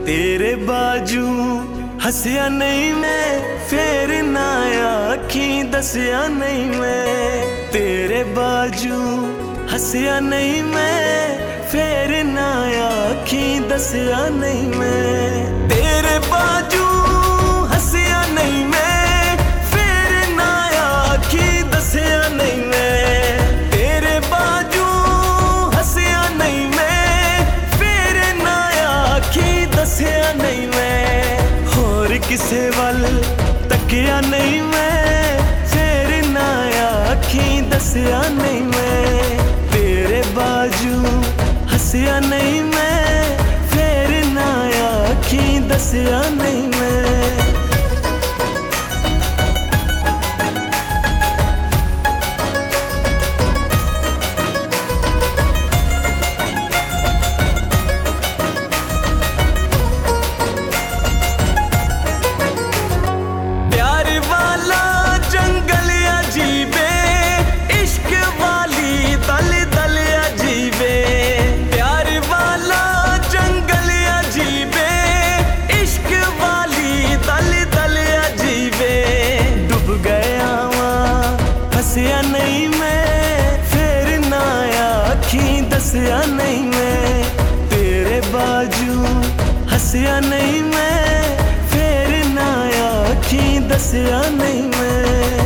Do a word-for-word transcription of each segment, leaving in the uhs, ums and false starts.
तेरे बाजू हंसिया नहीं मैं, फेर ना आखी दसिया नहीं मैं। तेरे बाजू हंसिया नहीं मैं, फेर ना आखी दसिया नहीं मैं। तेरे बाजू हंसिया नहीं मैं, फेर ना आखी दसिया नहीं मैं। तेरे बाजू हंसिया नहीं मैं, फेर ना आखी दसिया नहीं मैं। होर किसे वल तकिया नहीं मैं, फेर ना आखी दसिया नहीं मैं। तेरे बाजू हंसिया नहीं मैं, फेर ना आखी दसिया नहीं मैं। हंसिया नहीं मैं, फेर ना आखी दसिया नहीं मैं। तेरे बाजू हंसिया नहीं मैं, फेर ना आखी दसिया नहीं मैं।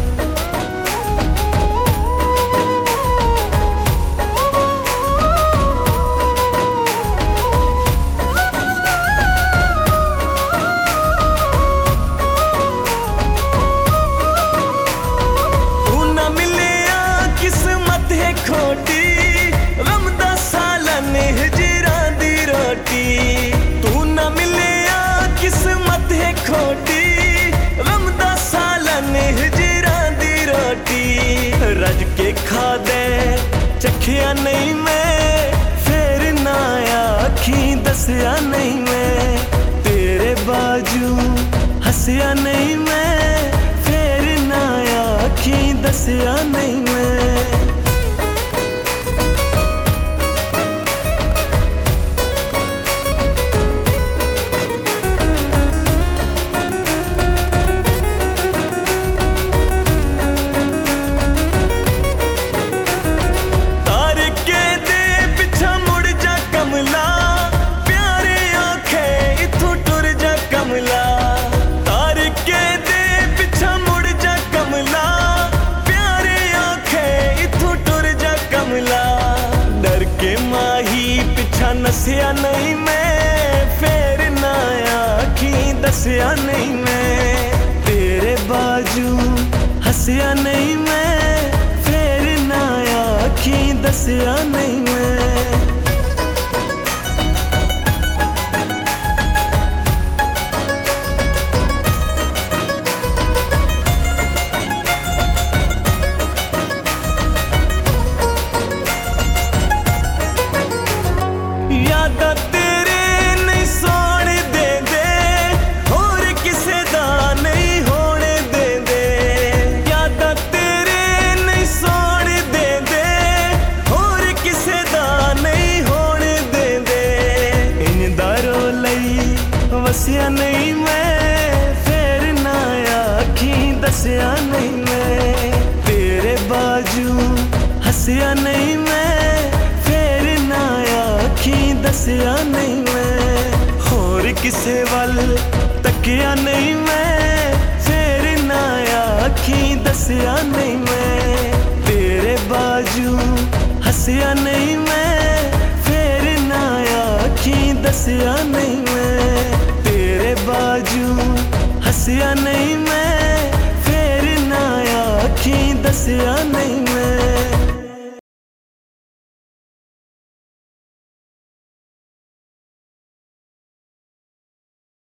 खोटी गम दा सालन हिजरा दी रोटी, तू ना मिलिया किस्मत है खोटी। गम दा सालन हिजरा दी रोटी, रज के खा दे चखिया नहीं मैं, फेर ना आखी दसिया नहीं मैं। तेरे बाजू हंसिया नहीं मैं, फेर ना आखी दसिया नहीं मैं। नसिया नहीं मैं, फेर ना आखी दसिया नहीं मैं। तेरे बाजू हंसिया नहीं मैं, फेर ना आखी दसिया नहीं मैं। यादां तेरे नहीं सोने दे दे, होर किसे दा नहीं होने दे दे। यादां तेरे नहीं सोने दे दे, होर किसे दा नहीं होने दे दे। इन दारो लई वसिया नहीं मैं, फेर ना आखी दसिया नहीं मैं। तेरे बाजू हंसिया नहीं मैं, फेर ना आखी दसिया नहीं मैं। होर किसे वल तकिया नहीं मैं, फेर ना आखी दसिया नहीं मैं। तेरे बाजू हंसिया नहीं मैं, फेर ना आखी दसिया नहीं मैं। तेरे बाजू हंसिया नहीं मैं, फेर ना आखी दसिया नहीं।